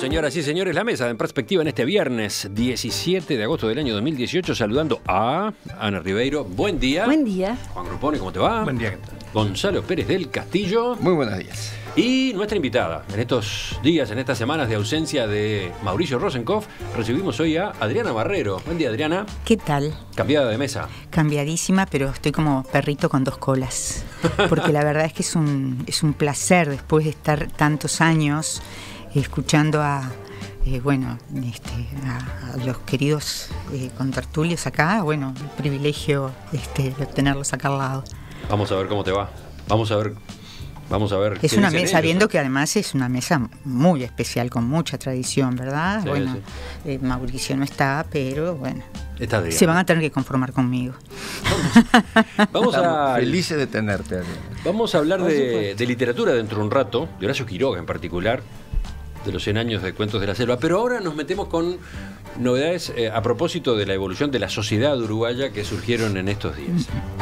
señoras y señores, la mesa en perspectiva en este viernes 17 de agosto del año 2018, saludando a Ana Ribeiro. Buen día. Buen día. Juan Grupone, ¿cómo te va? Buen día, ¿qué tal? Gonzalo Pérez del Castillo. Muy buenos días. Y nuestra invitada, en estos días, en estas semanas de ausencia de Mauricio Rosenkopf, recibimos hoy a Adriana Barrero. Buen día, Adriana. ¿Qué tal? Cambiada de mesa. Cambiadísima, pero estoy como perrito con dos colas. Porque la verdad es que es un placer, después de estar tantos años escuchando a los queridos contertulios acá, bueno, un privilegio de tenerlos acá al lado. Vamos a ver cómo te va. Vamos a ver. Es una mesa, viendo que además es una mesa muy especial, con mucha tradición, ¿verdad? Sí, bueno, sí. Mauricio no está, pero bueno, Está se van a tener que conformar conmigo. Vamos a Felices de tenerte, Adriana. Vamos a hablar de literatura dentro de un rato, de Horacio Quiroga en particular, de los 100 años de Cuentos de la Selva. Pero ahora nos metemos con novedades a propósito de la evolución de la sociedad uruguaya que surgieron en estos días.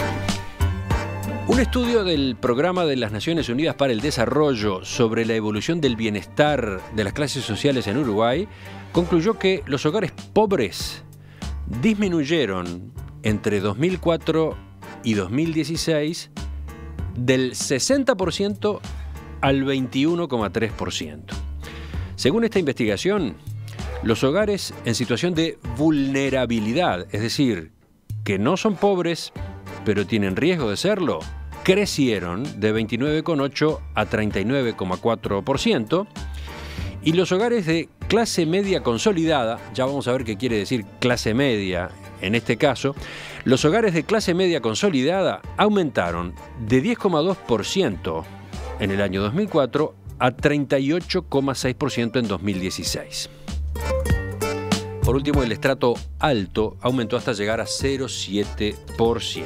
Un estudio del Programa de las Naciones Unidas para el Desarrollo sobre la evolución del bienestar de las clases sociales en Uruguay concluyó que los hogares pobres disminuyeron entre 2004 y 2016 del 60% al 21,3%. Según esta investigación, los hogares en situación de vulnerabilidad, es decir, que no son pobres, pero tienen riesgo de serlo, crecieron de 29,8 a 39,4%, y los hogares de clase media consolidada, ya vamos a ver qué quiere decir clase media en este caso, los hogares de clase media consolidada aumentaron de 10,2% en el año 2004 a 38,6% en 2016. Por último, el estrato alto aumentó hasta llegar a 0,7%.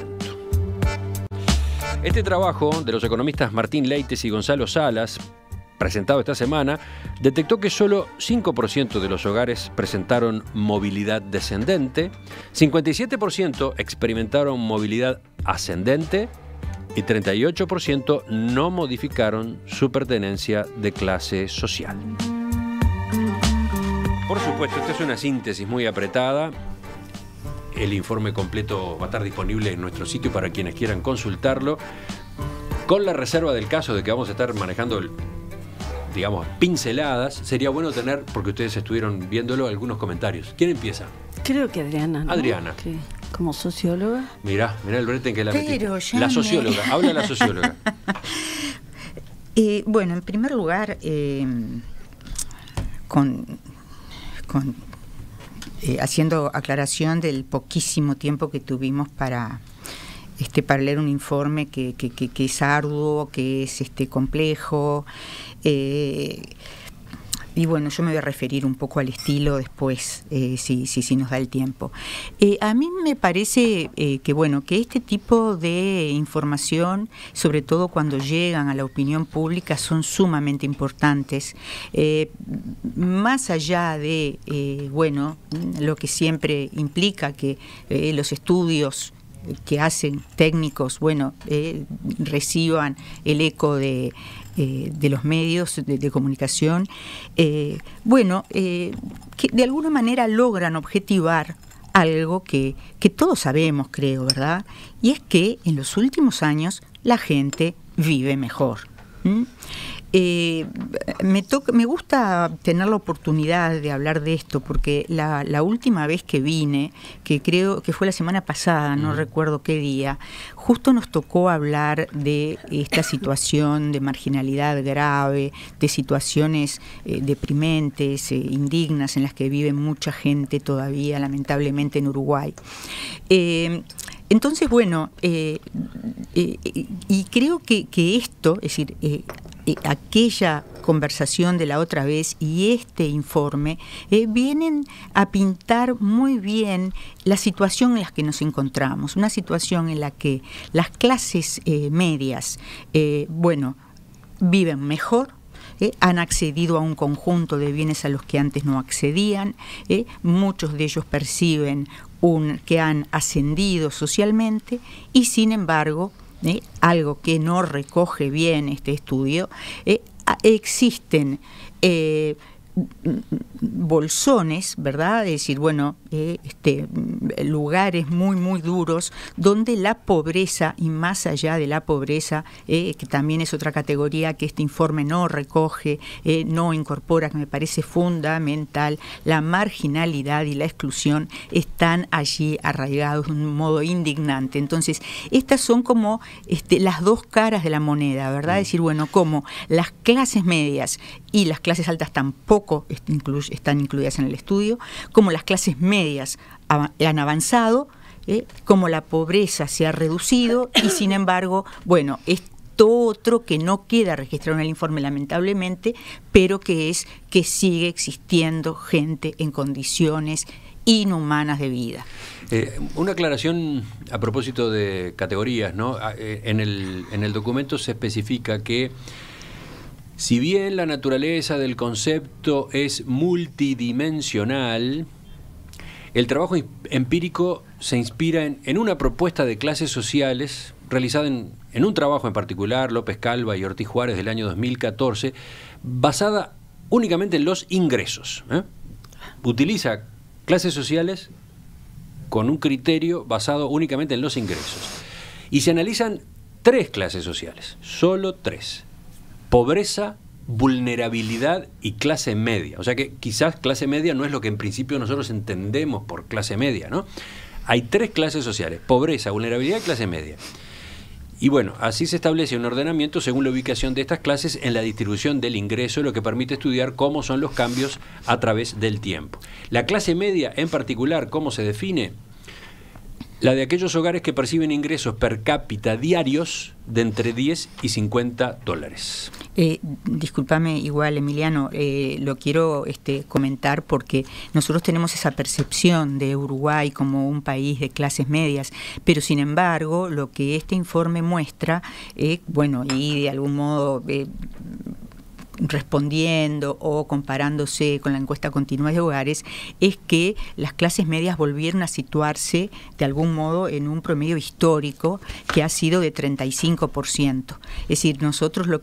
Este trabajo de los economistas Martín Leites y Gonzalo Salas, presentado esta semana, detectó que solo 5% de los hogares presentaron movilidad descendente, 57% experimentaron movilidad ascendente y 38% no modificaron su pertenencia de clase social. Por supuesto, esta es una síntesis muy apretada. El informe completo va a estar disponible en nuestro sitio para quienes quieran consultarlo, con la reserva del caso de que vamos a estar manejando, digamos, pinceladas. Sería bueno tener, porque ustedes estuvieron viéndolo, algunos comentarios. ¿Quién empieza? Creo que Adriana, ¿no? Adriana. Que, como socióloga. Mirá el brete en que la metí. Ya la socióloga, habla la socióloga. Bueno, en primer lugar, haciendo aclaración del poquísimo tiempo que tuvimos para leer un informe que es arduo, que es complejo, y bueno, yo me voy a referir un poco al estilo después, si nos da el tiempo. A mí me parece que este tipo de información, sobre todo cuando llegan a la opinión pública, son sumamente importantes, más allá de lo que siempre implica que los estudios que hacen técnicos, reciban el eco de los medios de comunicación, que de alguna manera logran objetivar algo que todos sabemos, creo, ¿verdad? Y es que en los últimos años la gente vive mejor. Me gusta tener la oportunidad de hablar de esto porque la última vez que vine, que creo que fue la semana pasada, no recuerdo qué día, justo nos tocó hablar de esta situación de marginalidad grave, de situaciones deprimentes, indignas en las que vive mucha gente todavía, lamentablemente, en Uruguay. Entonces, y creo que esto, es decir, aquella conversación de la otra vez y este informe vienen a pintar muy bien la situación en la que nos encontramos, una situación en la que las clases medias, viven mejor, han accedido a un conjunto de bienes a los que antes no accedían, muchos de ellos perciben que han ascendido socialmente y sin embargo, algo que no recoge bien este estudio, existen bolsones, ¿verdad? Es decir, bueno, lugares muy, muy duros donde la pobreza, y más allá de la pobreza, que también es otra categoría que este informe no recoge, no incorpora, que me parece fundamental, la marginalidad y la exclusión están allí arraigados de un modo indignante. Entonces, estas son como las dos caras de la moneda, ¿verdad? Es decir, bueno, como las clases medias y las clases altas tampoco están incluidas en el estudio, como las clases medias han avanzado, como la pobreza se ha reducido y sin embargo, bueno, esto otro que no queda registrado en el informe lamentablemente, pero que es que sigue existiendo gente en condiciones inhumanas de vida. Una aclaración a propósito de categorías, ¿no? En el documento se especifica que si bien la naturaleza del concepto es multidimensional, el trabajo empírico se inspira en una propuesta de clases sociales realizada en un trabajo en particular, López Calva y Ortiz Juárez del año 2014, basada únicamente en los ingresos. Utiliza clases sociales con un criterio basado únicamente en los ingresos. Y se analizan 3 clases sociales, solo 3. Pobreza, vulnerabilidad y clase media. O sea que quizás clase media no es lo que en principio nosotros entendemos por clase media, ¿no? Hay 3 clases sociales: pobreza, vulnerabilidad y clase media. Y bueno, así se establece un ordenamiento según la ubicación de estas clases en la distribución del ingreso, lo que permite estudiar cómo son los cambios a través del tiempo. La clase media en particular, ¿cómo se define? La de aquellos hogares que perciben ingresos per cápita diarios de entre 10 y 50 dólares. Discúlpame, igual, Emiliano, lo quiero comentar porque nosotros tenemos esa percepción de Uruguay como un país de clases medias, pero sin embargo, lo que este informe muestra, bueno, y de algún modo respondiendo o comparándose con la encuesta continua de hogares, es que las clases medias volvieron a situarse de algún modo en un promedio histórico que ha sido de 35%. Es decir, nosotros lo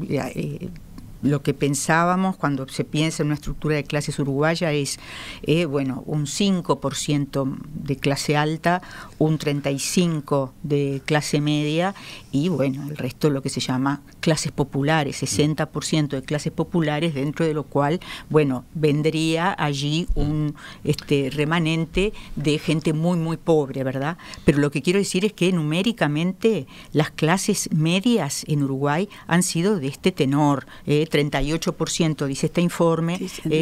que pensábamos cuando se piensa en una estructura de clases uruguaya es, bueno, un 5% de clase alta, un 35% de clase media y, bueno, el resto lo que se llama clases populares, 60% de clases populares, dentro de lo cual, bueno, vendría allí un remanente de gente muy, muy pobre, ¿verdad? Pero lo que quiero decir es que numéricamente las clases medias en Uruguay han sido de este tenor, 38% dice este informe,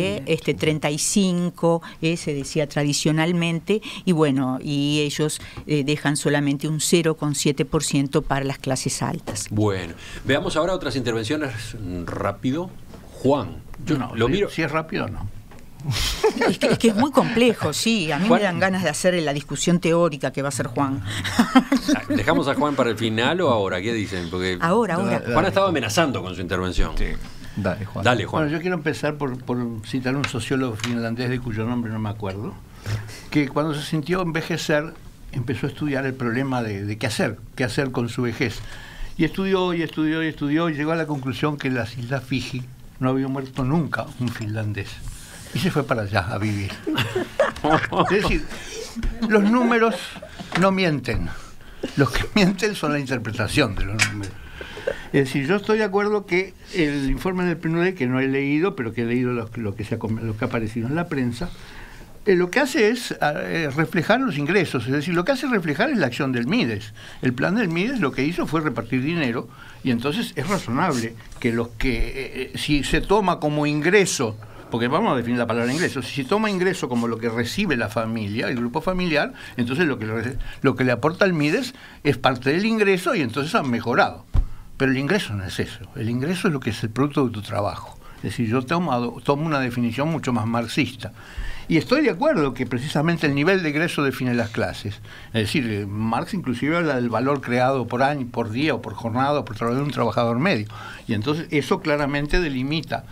35% se decía tradicionalmente, y bueno, y ellos dejan solamente un 0,7% para las clases altas. Bueno, veamos ahora otras intervenciones rápido. Juan, yo no, lo miro. Si es rápido o no. Es que es muy complejo, sí. A mí me dan ganas de hacer la discusión teórica que va a hacer Juan. ¿Dejamos a Juan para el final o ahora? ¿Qué dicen? Porque Ahora. Juan estaba amenazando con su intervención. Sí. Dale, Juan. Dale, Juan. Bueno, yo quiero empezar por citar a un sociólogo finlandés de cuyo nombre no me acuerdo, que cuando se sintió envejecer empezó a estudiar el problema de qué hacer con su vejez. Y estudió y llegó a la conclusión que en las Islas Fiji no había muerto nunca un finlandés. Y se fue para allá a vivir. Es decir, los números no mienten. Los que mienten son la interpretación de los números. Es decir, yo estoy de acuerdo que el informe del PNUD, que no he leído, pero que he leído lo que ha aparecido en la prensa, lo que hace es reflejar los ingresos, es decir, lo que hace reflejar es la acción del MIDES. El plan del MIDES lo que hizo fue repartir dinero, y entonces es razonable que si se toma como ingreso, porque vamos a definir la palabra ingreso, si se toma ingreso como lo que recibe la familia, el grupo familiar, entonces lo que le aporta el MIDES es parte del ingreso y entonces han mejorado. Pero el ingreso no es eso, el ingreso es lo que es el producto de tu trabajo. Es decir, yo tomo una definición mucho más marxista. Y estoy de acuerdo que precisamente el nivel de ingreso define las clases. Es decir, Marx inclusive habla del valor creado por año, por día o por jornada o por trabajo de un trabajador medio. Y entonces eso claramente delimita,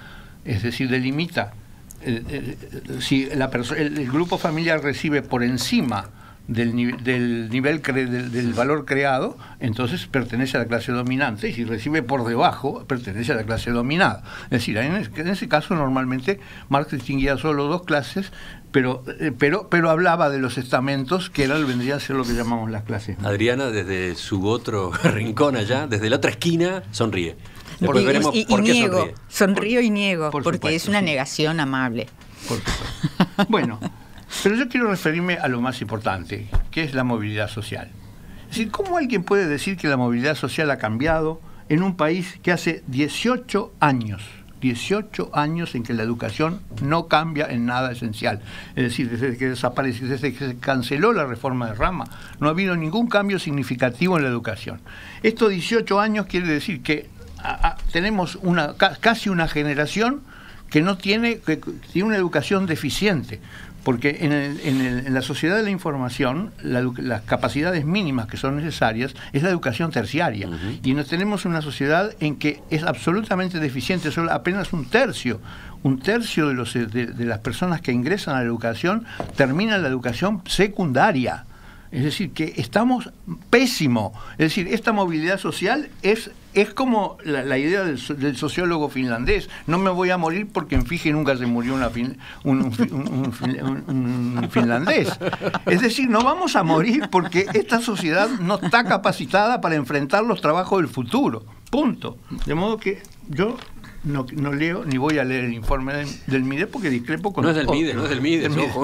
si el grupo familiar recibe por encima del valor creado, entonces pertenece a la clase dominante, y si recibe por debajo, pertenece a la clase dominada. Es decir, en ese caso normalmente Marx distinguía solo dos clases, pero hablaba de los estamentos, que vendría a ser lo que llamamos las clases. Adriana, desde su otro rincón allá, desde la otra esquina, sonríe. Después veremos y por qué niego, sonríe. sonrío y niego, Por porque supuesto, es una sí. negación amable. Por supuesto. Bueno, pero yo quiero referirme a lo más importante, que es la movilidad social. Es decir, ¿cómo alguien puede decir que la movilidad social ha cambiado en un país que hace 18 años en que la educación no cambia en nada esencial? Es decir, desde que desapareció, desde que se canceló la reforma de Rama, no ha habido ningún cambio significativo en la educación. Estos 18 años quiere decir que tenemos casi una generación que tiene una educación deficiente, porque en la sociedad de la información las capacidades mínimas que son necesarias es la educación terciaria. Y nos tenemos una sociedad en que es absolutamente deficiente. Solo apenas un tercio de las personas que ingresan a la educación terminan la educación secundaria. Es decir, que estamos pésimo. Es decir, esta movilidad social es como la idea del sociólogo finlandés. No me voy a morir porque en Fiji nunca se murió un finlandés. Es decir, no vamos a morir porque esta sociedad no está capacitada para enfrentar los trabajos del futuro. Punto. De modo que yo no leo ni voy a leer el informe del MIDES porque discrepo con... No es del MIDES, ojo.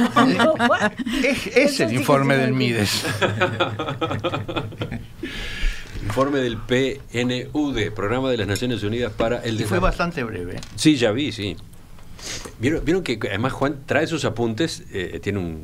Es el informe del MIDES. Informe del PNUD, Programa de las Naciones Unidas para el Desarrollo. Fue bastante breve. Sí, ya vi, sí. ¿Vieron que además Juan trae sus apuntes, tiene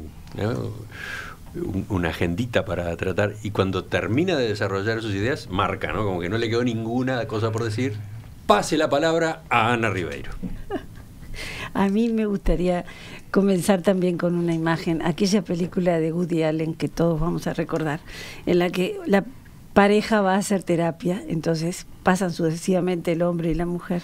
una agendita para tratar, y cuando termina de desarrollar sus ideas, marca, ¿no? Como que no le quedó ninguna cosa por decir. Pase la palabra a Ana Ribeiro. A mí me gustaría comenzar también con una imagen, aquella película de Woody Allen que todos vamos a recordar, en la que la pareja va a hacer terapia, entonces pasan sucesivamente el hombre y la mujer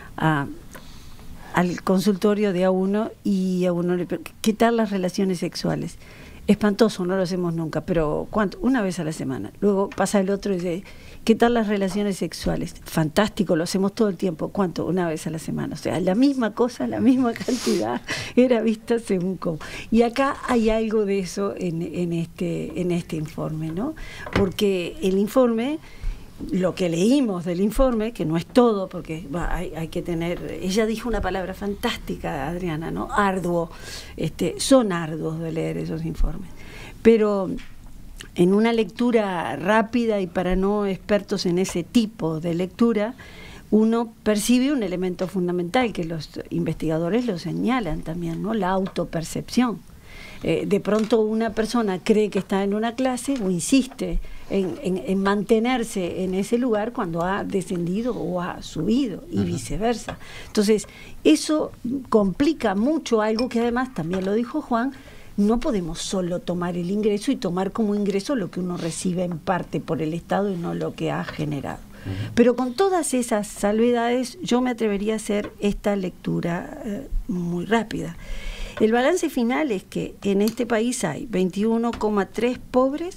al consultorio de A1 y A1 le pregunta, ¿qué tal las relaciones sexuales? Espantoso, no lo hacemos nunca, pero ¿cuánto? Una vez a la semana. Luego pasa el otro y dice, ¿qué tal las relaciones sexuales? Fantástico, lo hacemos todo el tiempo. ¿Cuánto? Una vez a la semana. O sea, la misma cosa, la misma cantidad, era vista según cómo. Y acá hay algo de eso en este informe, ¿no? Porque el informe, lo que leímos del informe, que no es todo, porque hay que tener... Ella dijo una palabra fantástica, Adriana, ¿no? Arduo. Son arduos de leer esos informes. Pero en una lectura rápida y para no expertos en ese tipo de lectura, uno percibe un elemento fundamental que los investigadores lo señalan también, ¿no? La autopercepción. De pronto una persona cree que está en una clase o insiste en mantenerse en ese lugar cuando ha descendido o ha subido y viceversa. Entonces, eso complica mucho algo que además, también lo dijo Juan, no podemos solo tomar el ingreso y tomar como ingreso lo que uno recibe en parte por el Estado y no lo que ha generado. Pero con todas esas salvedades, yo me atrevería a hacer esta lectura muy rápida. El balance final es que en este país hay 21,3 pobres,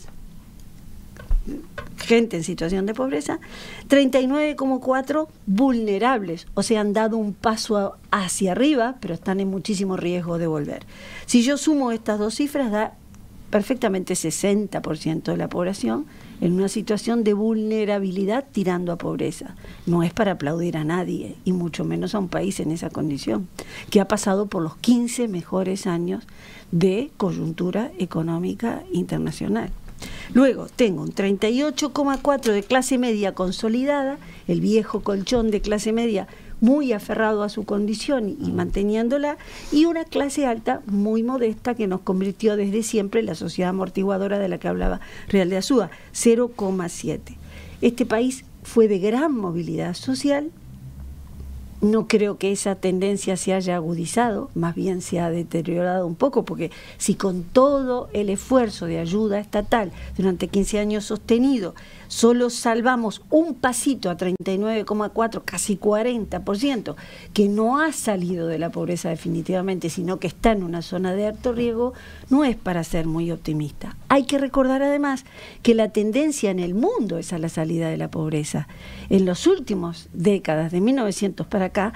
gente en situación de pobreza, 39,4 vulnerables, o sea, han dado un paso hacia arriba, pero están en muchísimo riesgo de volver. Si yo sumo estas dos cifras, da perfectamente 60% de la población en una situación de vulnerabilidad tirando a pobreza. No es para aplaudir a nadie, y mucho menos a un país en esa condición, que ha pasado por los 15 mejores años de coyuntura económica internacional. Luego tengo un 38,4 de clase media consolidada, el viejo colchón de clase media muy aferrado a su condición y manteniéndola, y una clase alta muy modesta que nos convirtió desde siempre en la sociedad amortiguadora de la que hablaba Real de Azúa, 0,7. Este país fue de gran movilidad social, No creo que esa tendencia se haya agudizado, más bien se ha deteriorado un poco, porque si con todo el esfuerzo de ayuda estatal durante 15 años sostenido, solo salvamos un pasito a 39,4, casi 40%, que no ha salido de la pobreza definitivamente, sino que está en una zona de alto riesgo, no es para ser muy optimista. Hay que recordar además que la tendencia en el mundo es a la salida de la pobreza. En las últimas décadas, de 1900 para acá,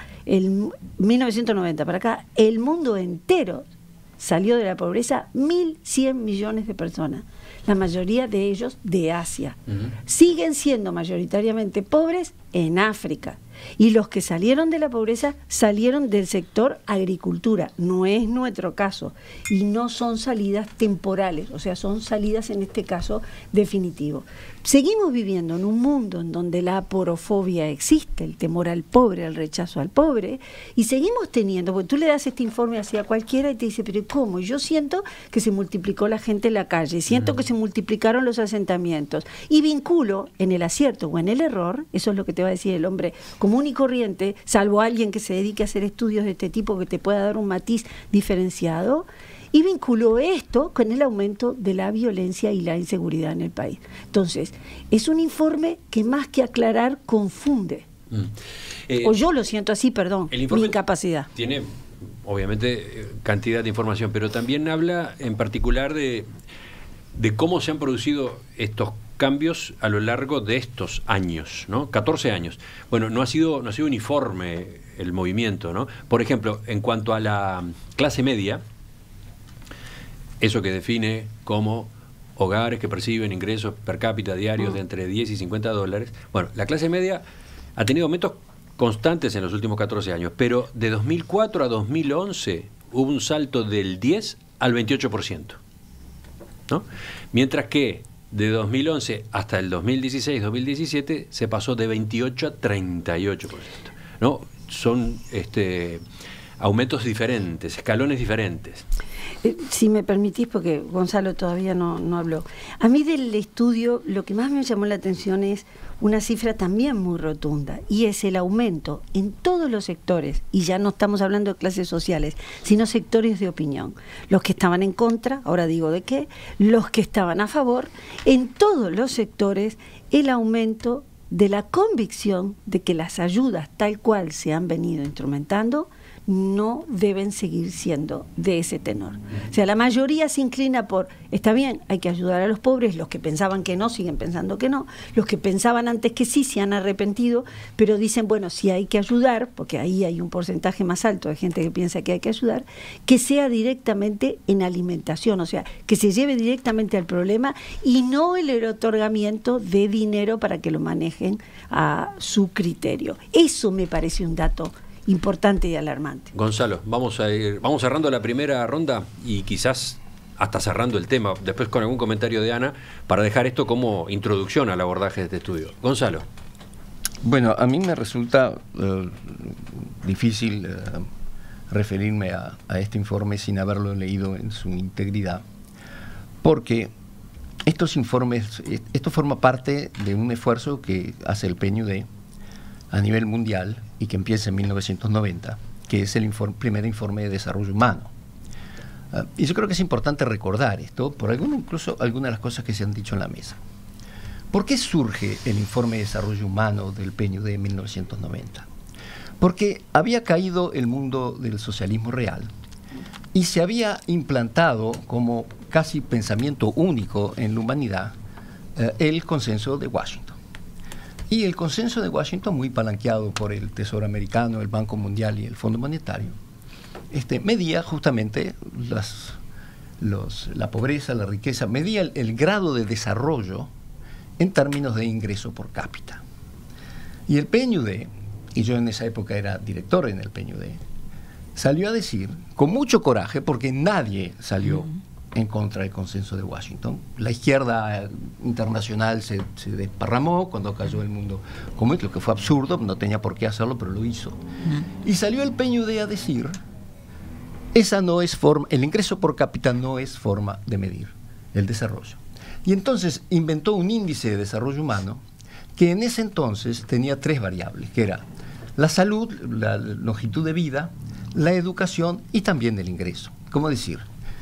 1990 para acá, el mundo entero salió de la pobreza 1.100 millones de personas, la mayoría de ellos de Asia. Siguen siendo mayoritariamente pobres en África. Y los que salieron de la pobreza salieron del sector agricultura. No es nuestro caso. Y no son salidas temporales, o sea, son salidas en este caso definitivo. Seguimos viviendo en un mundo en donde la aporofobia existe, el temor al pobre, el rechazo al pobre, y seguimos teniendo, porque tú le das este informe hacia cualquiera y te dice, pero ¿cómo? Y yo siento que se multiplicó la gente en la calle, siento que se multiplicaron los asentamientos, y vinculo en el acierto o en el error, eso es lo que te va a decir el hombre común y corriente, salvo alguien que se dedique a hacer estudios de este tipo que te pueda dar un matiz diferenciado, y vinculó esto con el aumento de la violencia y la inseguridad en el país. Entonces, es un informe que más que aclarar, confunde. O yo lo siento así, perdón, mi incapacidad. Tiene, obviamente, cantidad de información, pero también habla en particular de cómo se han producido estos cambios a lo largo de estos años, ¿no? 14 años. Bueno, no ha sido uniforme el movimiento, ¿no? Por ejemplo, en cuanto a la clase media, eso que define como hogares que perciben ingresos per cápita diarios de entre 10 y 50 dólares. Bueno, la clase media ha tenido aumentos constantes en los últimos 14 años, pero de 2004 a 2011 hubo un salto del 10 al 28%, ¿no? Mientras que de 2011 hasta el 2016-2017 se pasó de 28 a 38%, ¿no? Son aumentos diferentes, escalones diferentes. Si me permitís, porque Gonzalo todavía no habló. A mí del estudio lo que más me llamó la atención es una cifra también muy rotunda, y es el aumento en todos los sectores, y ya no estamos hablando de clases sociales, sino sectores de opinión. Los que estaban en contra, ahora digo de qué, los que estaban a favor, en todos los sectores el aumento de la convicción de que las ayudas tal cual se han venido instrumentando no deben seguir siendo de ese tenor. O sea, la mayoría se inclina por, está bien, hay que ayudar a los pobres, los que pensaban que no, siguen pensando que no, los que pensaban antes que sí, se han arrepentido, pero dicen, bueno, si hay que ayudar, porque ahí hay un porcentaje más alto de gente que piensa que hay que ayudar, que sea directamente en alimentación, o sea, que se lleve directamente al problema y no el otorgamiento de dinero para que lo manejen a su criterio. Eso me parece un dato importante y alarmante. Gonzalo, vamos cerrando la primera ronda y quizás hasta cerrando el tema, después con algún comentario de Ana, para dejar esto como introducción al abordaje de este estudio. Gonzalo. Bueno, a mí me resulta difícil referirme a este informe sin haberlo leído en su integridad, porque estos informes, esto forma parte de un esfuerzo que hace el PNUD a nivel mundial y que empieza en 1990, que es el primer informe de desarrollo humano. Y yo creo que es importante recordar esto, por incluso algunas de las cosas que se han dicho en la mesa. ¿Por qué surge el informe de desarrollo humano del PNUD de 1990? Porque había caído el mundo del socialismo real y se había implantado como casi pensamiento único en la humanidad el consenso de Washington. Y el consenso de Washington, muy palanqueado por el Tesoro Americano, el Banco Mundial y el Fondo Monetario, medía justamente la pobreza, la riqueza, medía el grado de desarrollo en términos de ingreso por cápita. Y el PNUD, y yo en esa época era director en el PNUD, salió a decir, con mucho coraje, porque nadie salió en contra del consenso de Washington. La izquierda internacional se desparramó cuando cayó el mundo común, lo que fue absurdo, no tenía por qué hacerlo, pero lo hizo. Y salió el PNUD a decir, esa no es forma, el ingreso por cápita no es forma de medir el desarrollo. Y entonces inventó un índice de desarrollo humano que en ese entonces tenía 3 variables, que era la salud, la longitud de vida, la educación y también el ingreso. ¿Cómo decir?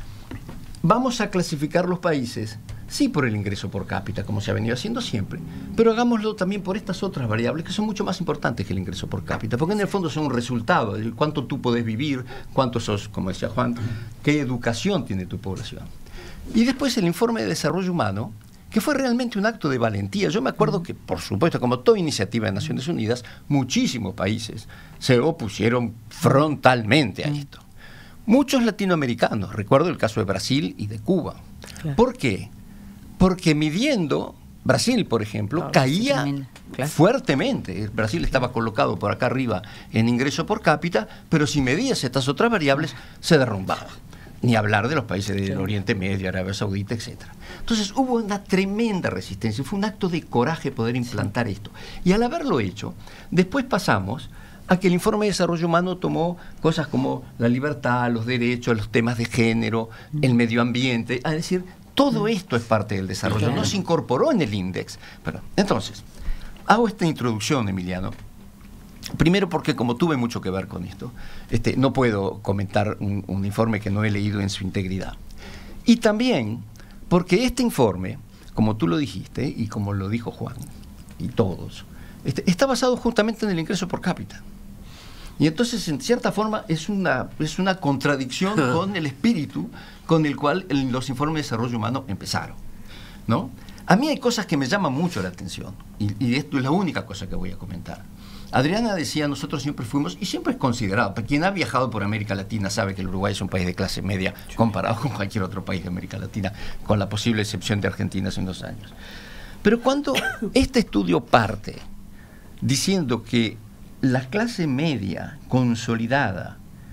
Vamos a clasificar los países, sí, por el ingreso por cápita, como se ha venido haciendo siempre, pero hagámoslo también por estas otras variables que son mucho más importantes que el ingreso por cápita, porque en el fondo son un resultado de cuánto tú podés vivir, cuánto sos, como decía Juan, qué educación tiene tu población. Y después el informe de desarrollo humano, que fue realmente un acto de valentía. Yo me acuerdo que, por supuesto, como toda iniciativa de Naciones Unidas, muchísimos países se opusieron frontalmente a esto. Muchos latinoamericanos, recuerdo el caso de Brasil y de Cuba. Claro. ¿Por qué? Porque midiendo, Brasil, por ejemplo, caía fuertemente. Brasil estaba colocado por acá arriba en ingreso por cápita, pero si medías estas otras variables, se derrumbaba. Ni hablar de los países del Oriente Medio, Arabia Saudita, etc. Entonces hubo una tremenda resistencia, fue un acto de coraje poder implantar esto. Y al haberlo hecho, después pasamos a que el informe de desarrollo humano tomó cosas como la libertad, los derechos, los temas de género, el medio ambiente, es decir, todo esto es parte del desarrollo, no se incorporó en el índice. Pero, entonces, hago esta introducción, Emiliano, primero porque como tuve mucho que ver con esto, no puedo comentar un informe que no he leído en su integridad. Y también porque este informe, como tú lo dijiste y como lo dijo Juan y todos, está basado justamente en el ingreso por cápita. Y entonces, en cierta forma, es una contradicción con el espíritu con el cual los informes de desarrollo humano empezaron, ¿no? A mí hay cosas que me llaman mucho la atención, y esto es la única cosa que voy a comentar. Adriana decía, nosotros siempre fuimos, y siempre es considerado, quien ha viajado por América Latina sabe que el Uruguay es un país de clase media comparado con cualquier otro país de América Latina, con la posible excepción de Argentina hace unos años. Pero cuando este estudio parte diciendo que la clase media consolidada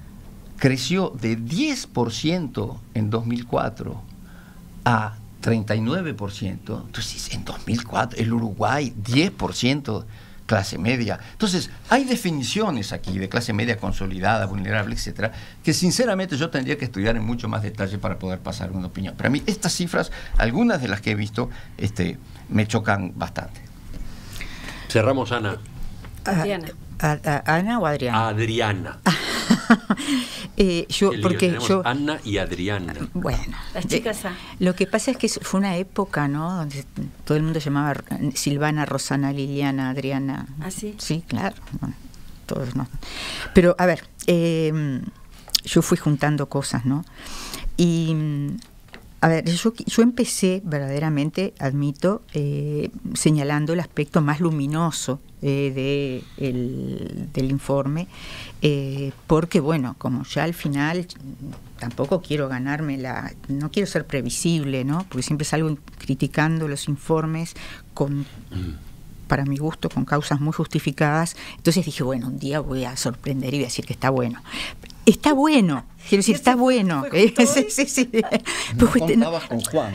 creció de 10% en 2004 a 39%, entonces en 2004 el Uruguay 10% clase media. Entonces hay definiciones aquí de clase media consolidada, vulnerable, etcétera, que sinceramente yo tendría que estudiar en mucho más detalle para poder pasar una opinión. Pero a mí estas cifras, algunas de las que he visto, me chocan bastante. Cerramos, Ana. Adriana. ¿Ana o Adriana? Adriana. Ana y Adriana. Bueno, Las chicas lo que pasa es que fue una época, ¿no?, donde todo el mundo llamaba Silvana, Rosana, Liliana, Adriana. ¿Ah, sí? Sí, claro. Bueno, todos no. Pero, a ver, yo fui juntando cosas, ¿no? Y, a ver, yo empecé verdaderamente, admito, señalando el aspecto más luminoso del informe, porque, bueno, como ya al final tampoco quiero no quiero ser previsible, ¿no? Porque siempre salgo criticando los informes para mi gusto, con causas muy justificadas. Entonces dije, bueno, un día voy a sorprender y voy a decir que está bueno. Está bueno, quiero decir, está bueno. Sí. No contabas con Juan.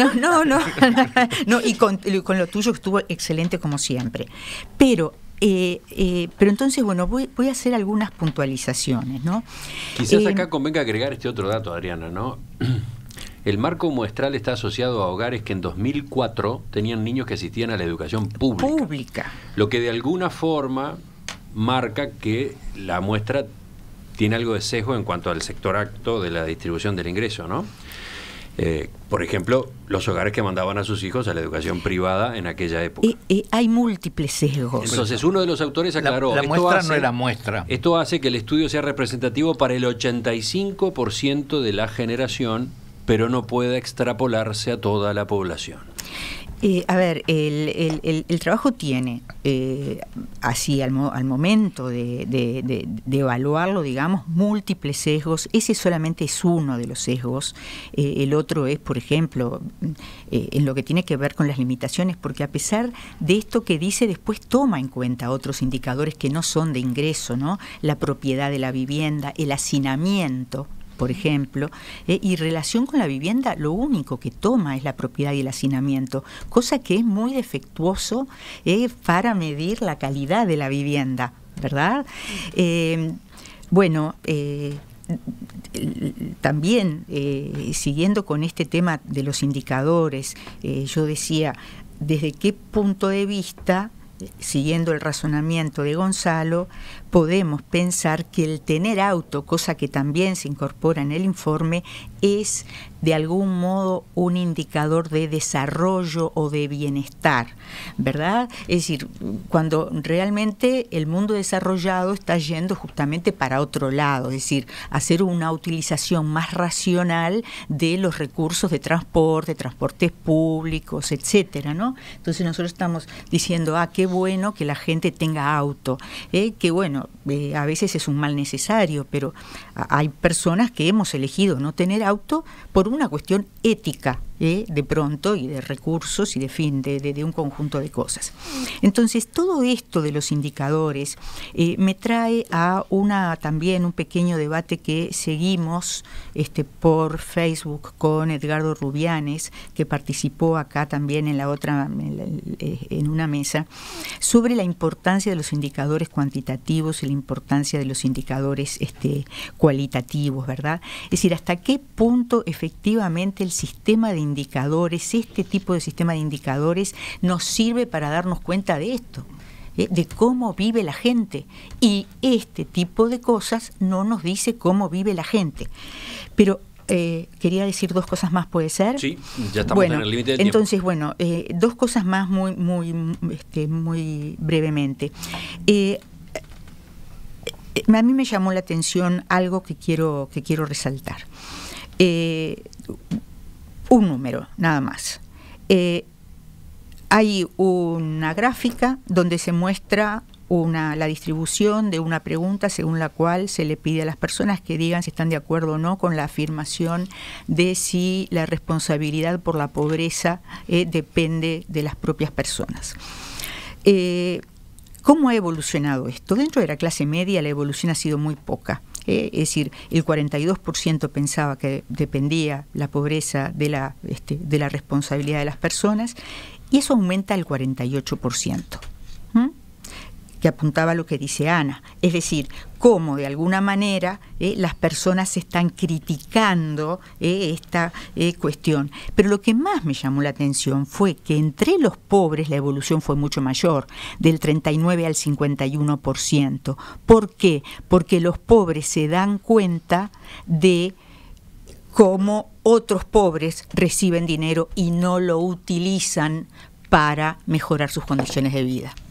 No, y con lo tuyo estuvo excelente como siempre. Pero entonces, bueno, voy a hacer algunas puntualizaciones, ¿no? Quizás acá convenga agregar este otro dato, Adriana, ¿no? El marco muestral está asociado a hogares que en 2004 tenían niños que asistían a la educación pública. Lo que de alguna forma marca que la muestra tiene algo de sesgo en cuanto al sector acto de la distribución del ingreso, ¿no? Por ejemplo, los hogares que mandaban a sus hijos a la educación privada en aquella época. Hay múltiples sesgos. Entonces, uno de los autores aclaró... La muestra no era muestra. Esto hace que el estudio sea representativo para el 85% de la generación, pero no pueda extrapolarse a toda la población. A ver, el trabajo tiene, así al momento de evaluarlo, digamos, múltiples sesgos. Ese solamente es uno de los sesgos. El otro es, por ejemplo, en lo que tiene que ver con las limitaciones, porque a pesar de esto que dice, después toma en cuenta otros indicadores que no son de ingreso, ¿no? La propiedad de la vivienda, el hacinamiento, por ejemplo, y relación con la vivienda, lo único que toma es la propiedad y el hacinamiento, cosa que es muy defectuoso para medir la calidad de la vivienda, ¿verdad? También, siguiendo con este tema de los indicadores, yo decía, ¿desde qué punto de vista siguiendo el razonamiento de Gonzalo, podemos pensar que el tener auto, cosa que también se incorpora en el informe, es de algún modo un indicador de desarrollo o de bienestar, ¿verdad? Es decir, cuando realmente el mundo desarrollado está yendo justamente para otro lado, es decir, hacer una utilización más racional de los recursos de transporte, transportes públicos, etcétera, ¿no? Entonces nosotros estamos diciendo, qué bueno que la gente tenga auto, que bueno, a veces es un mal necesario, pero hay personas que hemos elegido no tener auto por una cuestión ética, de pronto, y de recursos y de fin, de un conjunto de cosas. Entonces, todo esto de los indicadores me trae a también un pequeño debate que seguimos por Facebook con Edgardo Rubianes, que participó acá también en en una mesa, sobre la importancia de los indicadores cuantitativos y la importancia de los indicadores cualitativos, ¿verdad? Es decir, hasta qué punto efectivamente el sistema de indicadores, este tipo de sistema de indicadores, nos sirve para darnos cuenta de esto, de cómo vive la gente. Y este tipo de cosas no nos dice cómo vive la gente. Pero quería decir dos cosas más, ¿puede ser? Sí, ya estamos en el límite del tiempo. Entonces, bueno, dos cosas más muy brevemente. A mí me llamó la atención algo que quiero resaltar. Un número, nada más. Hay una gráfica donde se muestra la distribución de una pregunta según la cual se le pide a las personas que digan si están de acuerdo o no con la afirmación de si la responsabilidad por la pobreza depende de las propias personas. ¿Cómo ha evolucionado esto? Dentro de la clase media la evolución ha sido muy poca. Es decir, el 42% pensaba que dependía la pobreza de la responsabilidad de las personas, y eso aumenta al 48%, que apuntaba a lo que dice Ana, es decir, cómo de alguna manera las personas están criticando esta cuestión. Pero lo que más me llamó la atención fue que entre los pobres la evolución fue mucho mayor, del 39 al 51%. ¿Por qué? Porque los pobres se dan cuenta de cómo otros pobres reciben dinero y no lo utilizan para mejorar sus condiciones de vida.